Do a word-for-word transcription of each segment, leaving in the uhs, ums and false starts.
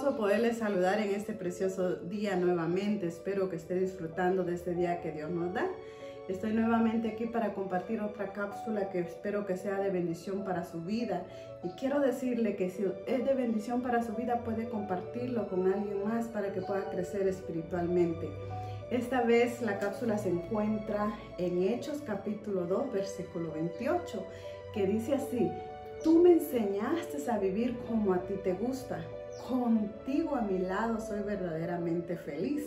gozo poderles saludar en este precioso día nuevamente. Espero que esté disfrutando de este día que Dios nos da. Estoy nuevamente aquí para compartir otra cápsula que espero que sea de bendición para su vida. Y quiero decirle que si es de bendición para su vida, puede compartirlo con alguien más para que pueda crecer espiritualmente. Esta vez la cápsula se encuentra en Hechos capítulo dos, versículo veintiocho, que dice así: tú me enseñaste a vivir como a ti te gusta. Contigo a mi lado soy verdaderamente feliz.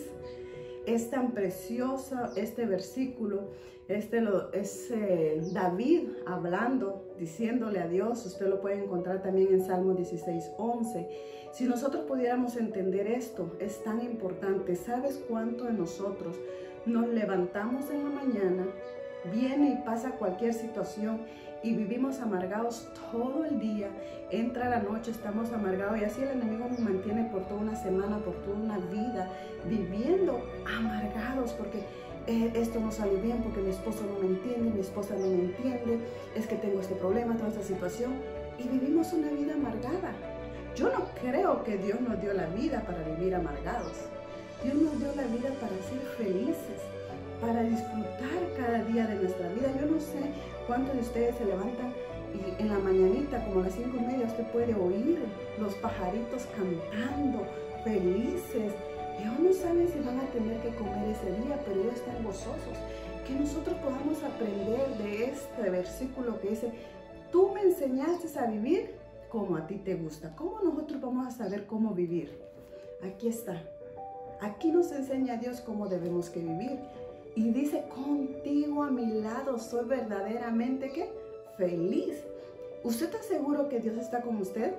Es tan precioso este versículo. Este lo, es eh, David hablando, diciéndole a Dios. Usted lo puede encontrar también en Salmo dieciséis, once. Si nosotros pudiéramos entender esto, es tan importante. ¿Sabes cuánto de nosotros nos levantamos en la mañana, viene y pasa cualquier situación y vivimos amargados todo el día? Entra la noche, estamos amargados, y así el enemigo nos mantiene por toda una semana, por toda una vida, viviendo amargados porque eh, esto no salió bien, porque mi esposo no me entiende, mi esposa no me entiende, es que tengo este problema, toda esta situación, y vivimos una vida amargada. Yo no creo que Dios nos dio la vida para vivir amargados. Dios nos dio la vida para ser felices, para disfrutar cada día de nuestra vida. Yo no sé cuántos de ustedes se levantan y en la mañanita, como a las cinco y media, usted puede oír los pajaritos cantando, felices. Ellos no saben si van a tener que comer ese día, pero ellos están gozosos. Que nosotros podamos aprender de este versículo que dice: tú me enseñaste a vivir como a ti te gusta. ¿Cómo nosotros vamos a saber cómo vivir? Aquí está. Aquí nos enseña Dios cómo debemos que vivir. Y dice: contigo a mi lado soy verdaderamente ¿qué? Feliz. ¿Usted está seguro que Dios está con usted?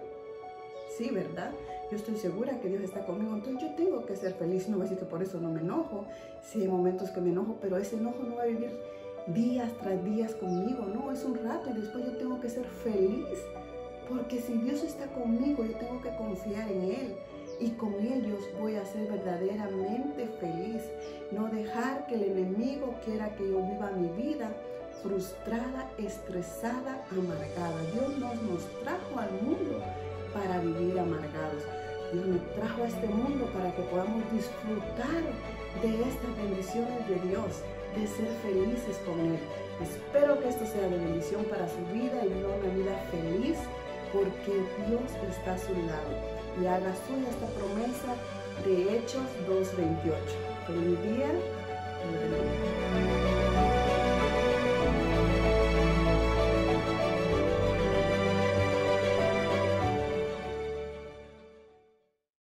Sí, ¿verdad? Yo estoy segura que Dios está conmigo, entonces yo tengo que ser feliz. No voy a decir que por eso no me enojo. Sí, hay momentos que me enojo, pero ese enojo no va a vivir días tras días conmigo. No, es un rato y después yo tengo que ser feliz. Porque si Dios está conmigo, yo tengo que confiar en Él. Y con ellos voy a ser verdaderamente feliz. No dejar que el enemigo quiera que yo viva mi vida frustrada, estresada, amargada. Dios nos, nos trajo al mundo para vivir amargados. Dios nos trajo a este mundo para que podamos disfrutar de estas bendiciones de Dios, de ser felices con Él. Espero que esto sea de bendición para su vida y viva una vida feliz, porque Dios está a su lado. Y haga suya esta promesa de Hechos dos veintiocho. Feliz día.